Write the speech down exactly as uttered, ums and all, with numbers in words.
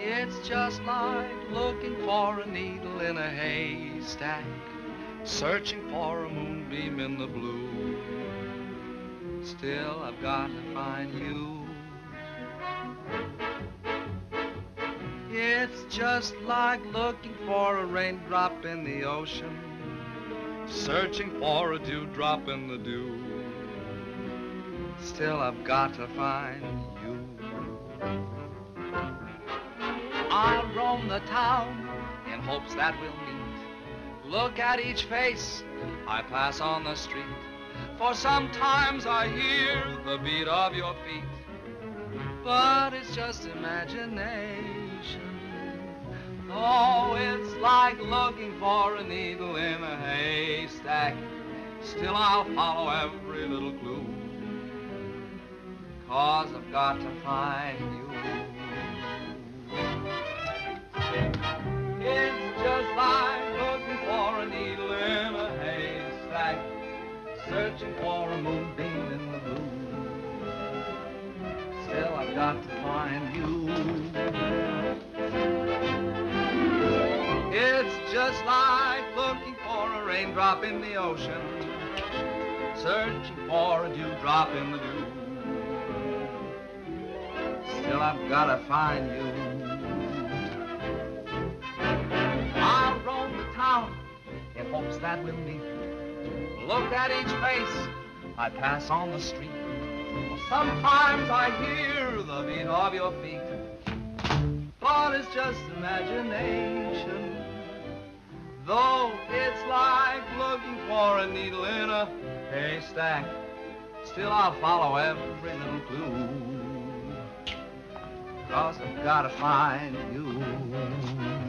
It's just like looking for a needle in a haystack, searching for a moonbeam in the blue. Still, I've got to find you. It's just like looking for a raindrop in the ocean, searching for a dewdrop in the dew. Still, I've got to find you. I'll roam the town in hopes that we'll meet. Look at each face I pass on the street, for sometimes I hear the beat of your feet. But it's just imagination. Oh, it's like looking for a needle in a haystack. Still, I'll follow every little clue, 'cause I've got to find you. It's just like looking for a needle in a haystack, searching for a moonbeam in the blue. Still, I've got to find you. It's just like looking for a raindrop in the ocean, searching for a dewdrop in the dew. Still, I've got to find you. I'll roam the town in hopes that we'll meet. Look at each face I pass on the street. Sometimes I hear the beat of your feet, but it's just imagination. Though it's like looking for a needle in a haystack, still I'll follow every little clue, 'cause I've got to find you.